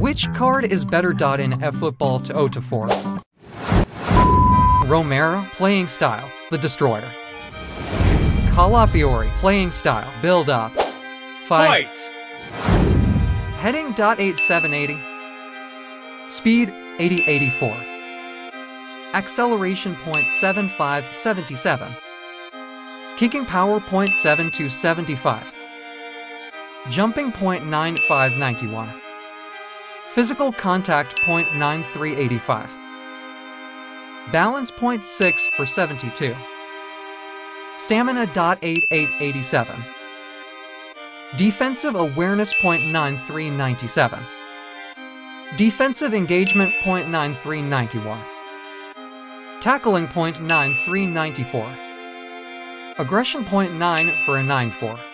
Which card is better? In Efootball 2-4. Romero, playing style, the destroyer. Calafiori, playing style, build up. Fight! Heading. 8780. Speed 8084. Acceleration 0.7577. Kicking power 0.7275. Jumping 0.9591. Physical contact 0.9385. Balance 0.6 for 72. Stamina. 8887. Defensive awareness 0.9397. Defensive engagement 0.9391. Tackling 0.9394. Aggression 0.9 for a 94.